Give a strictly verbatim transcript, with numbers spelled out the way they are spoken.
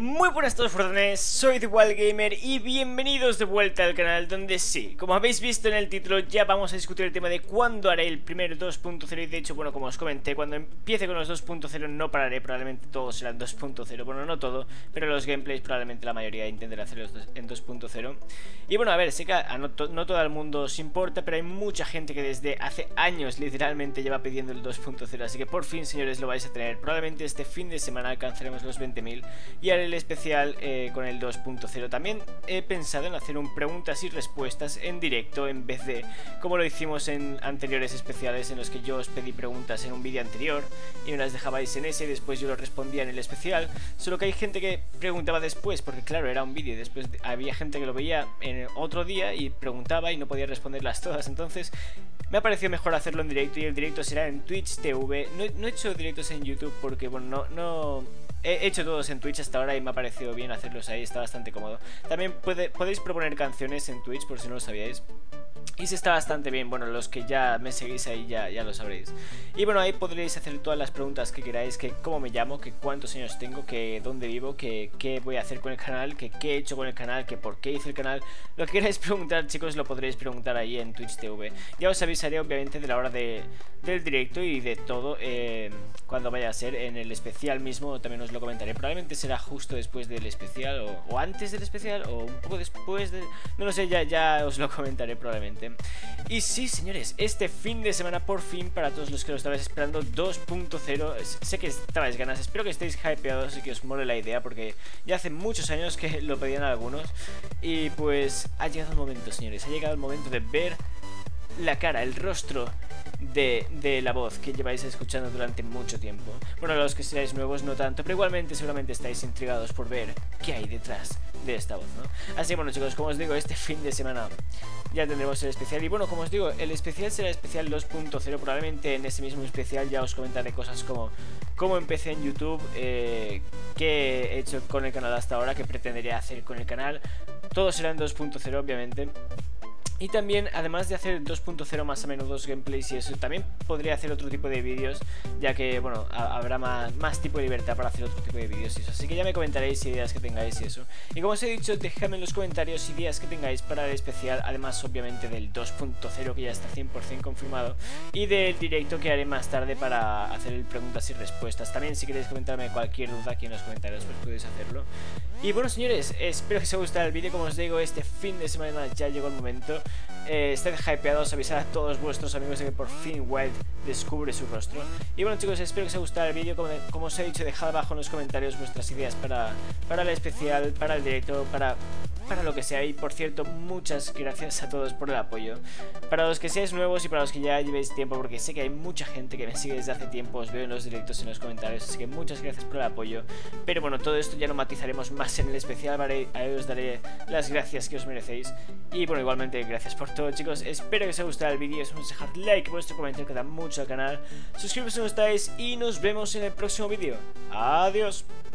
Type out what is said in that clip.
Muy buenas a todos, forzones, soy The Wild Gamer y bienvenidos de vuelta al canal donde sí, como habéis visto en el título, ya vamos a discutir el tema de cuándo haré el primer dos punto cero. Y de hecho, bueno, como os comenté, cuando empiece con los dos punto cero no pararé, probablemente todos serán dos punto cero. Bueno, no todo, pero los gameplays probablemente la mayoría intentaré hacerlos en dos punto cero. Y bueno, a ver, sé que a no, to no todo el mundo os importa, pero hay mucha gente que desde hace años literalmente lleva pidiendo el dos punto cero. Así que por fin, señores, lo vais a tener. Probablemente este fin de semana alcanzaremos los veinte mil y haré el especial eh, con el dos punto cero. También he pensado en hacer un preguntas y respuestas en directo, en vez de como lo hicimos en anteriores especiales, en los que yo os pedí preguntas en un vídeo anterior y me las dejabais en ese y después yo lo respondía en el especial. Solo que hay gente que preguntaba después, porque claro, era un vídeo y después había gente que lo veía en otro día y preguntaba y no podía responderlas todas. Entonces me ha parecido mejor hacerlo en directo, y el directo será en Twitch T V. No, no he hecho directos en YouTube porque, bueno, no... no he hecho todos en Twitch hasta ahora y me ha parecido bien hacerlos ahí, está bastante cómodo. También puede, podéis proponer canciones en Twitch, por si no lo sabíais. Y se está bastante bien, bueno, los que ya me seguís ahí ya, ya lo sabréis. Y bueno, ahí podréis hacer todas las preguntas que queráis, que cómo me llamo, que cuántos años tengo, que dónde vivo, que qué voy a hacer con el canal, que qué he hecho con el canal, que por qué hice el canal. Lo que queráis preguntar, chicos, lo podréis preguntar ahí en Twitch T V. Ya os avisaré obviamente de la hora de, del directo y de todo eh, cuando vaya a ser. En el especial mismo también os lo comentaré. Probablemente será justo después del especial o, o antes del especial o un poco después de... No lo sé, ya, ya os lo comentaré probablemente. Y sí, señores, este fin de semana por fin, para todos los que lo estabais esperando, dos punto cero. Sé que estabais ganas, espero que estéis hypeados y que os mole la idea, porque ya hace muchos años que lo pedían algunos. Y pues ha llegado el momento, señores, ha llegado el momento de ver la cara, el rostro de, de la voz que lleváis escuchando durante mucho tiempo. Bueno, los que seáis nuevos no tanto, pero igualmente seguramente estáis intrigados por ver qué hay detrás de esta voz, ¿no? Así que bueno, chicos, como os digo, este fin de semana ya tendremos el especial. Y bueno, como os digo, el especial será especial dos punto cero. Probablemente en ese mismo especial ya os comentaré cosas como cómo empecé en YouTube, eh, qué he hecho con el canal hasta ahora, qué pretendería hacer con el canal. Todo será en dos punto cero, obviamente. Y también, además de hacer dos punto cero más a menudo gameplays y eso, también podría hacer otro tipo de vídeos, ya que, bueno, habrá más, más tipo de libertad para hacer otro tipo de vídeos y eso. Así que ya me comentaréis ideas que tengáis y eso. Y como os he dicho, dejadme en los comentarios ideas que tengáis para el especial, además obviamente del dos punto cero, que ya está cien por cien confirmado, y del directo que haré más tarde para hacer el preguntas y respuestas. También, si queréis comentarme cualquier duda aquí en los comentarios, pues podéis hacerlo. Y bueno, señores, espero que os haya gustado el vídeo. Como os digo, este fin de semana ya llegó el momento. Eh, estad hypeados, avisad a todos vuestros amigos de que por fin Wild descubre su rostro. Y bueno, chicos, espero que os haya gustado el vídeo. Como, como os he dicho, dejad abajo en los comentarios vuestras ideas para, para el especial, para el directo, para, para lo que sea. Y por cierto, muchas gracias a todos por el apoyo. Para los que seáis nuevos y para los que ya llevéis tiempo, porque sé que hay mucha gente que me sigue desde hace tiempo, os veo en los directos y en los comentarios, así que muchas gracias por el apoyo. Pero bueno, todo esto ya lo matizaremos más en el especial, ¿vale? Ahí os daré las gracias que os merecéis. Y bueno, igualmente gracias por todo, chicos. Espero que os haya gustado el vídeo. Os dejar like, vuestro comentario que da mucho al canal. Suscribiros si no estáis y nos vemos en el próximo vídeo. Adiós.